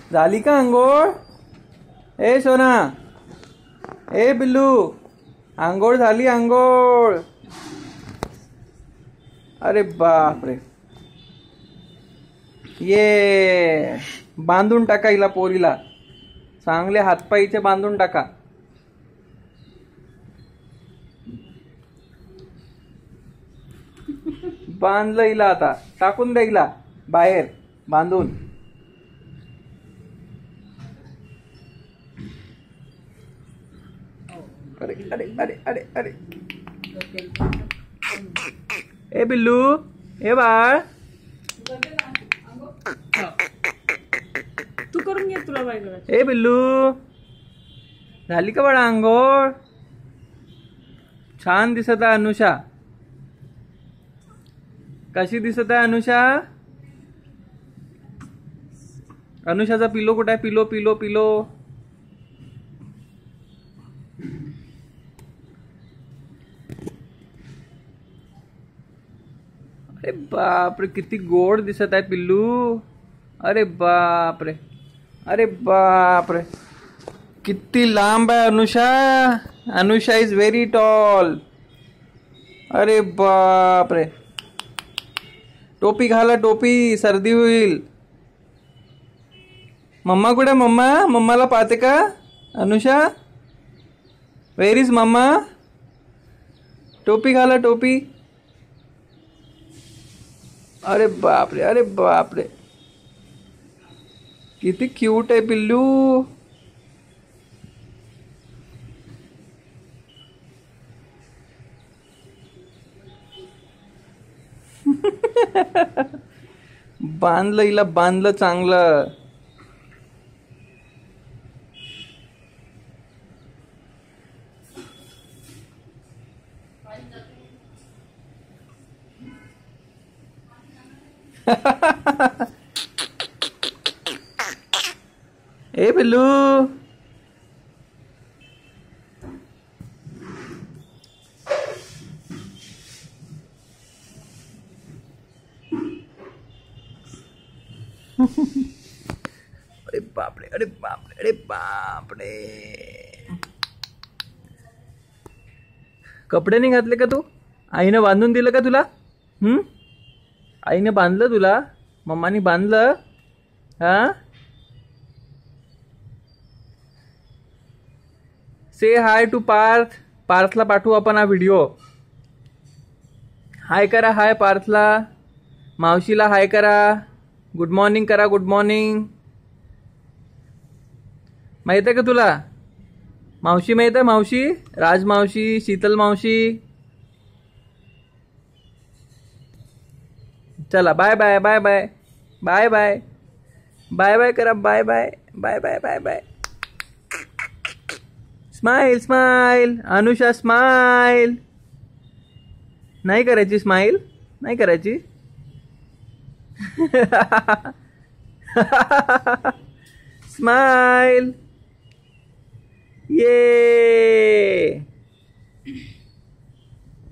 झाली का अंघोळ? ए सोना, ए बिल्लू, अंघोळ झाली अंघोळ? अरे बाप रे, ये बांधून टाका हिला, पोरीला चांगले हातपायीचे बांधून टाका. बांधलं हिला, आता टाकून द्या हिला बाहेर बांधून. अरे अरे अरे अरे अरे, ए बिल्लू, ए बाळ, तू करून घे, तुला बाय करायचं. ए बिल्लू, झाली का बाळा अंघोळ? छान दिसत आहे अनुषा. कशी दिसत आहे अनुषा? अनुषाचा पिलो कुठे आहे? पिलो पिलो पिलो. अरे बापरे, किती गोड दिसत आहे पिल्लू. अरे बापरे, अरे बापरे, किती लांब आहे Anusha. Anusha is very tall. अरे बापरे, टोपी घाला, टोपी, सर्दी होईल. मम्मा कुठे? मम्मा, मम्माला पाहते का अनुषा? वेर इज मम्मा? टोपी घाला, टोपी. अरे बापरे, अरे बापरे, किती क्यूट आहे पिल्लू. बांधलं हिला, बांधलं चांगलं. ए पिल्लू, अरे बापरे, अरे बापरे, अरे बापरे. कपडे नाही घातले का तू? आईने बांधून दिलं का तुला? आईने बांधलं तुला? मम्मानी बांधलं? हा, से हाय टू पार्थ. पार्थला पाठवू आपण हा व्हिडिओ. हाय करा, हाय पार्थला. मावशीला हाय करा. गुड मॉर्निंग करा, गुड मॉर्निंग. माहित आहे का तुला? मावशी माहित आहे? मावशी, राज मावशी, शीतल मावशी. चला, bye bye, bye bye, bye bye, bye bye करा, bye bye, bye bye, bye bye. Smile, smile Anusha, smile. नाही करायची स्माइल? नाही करायची? स्माइल. ये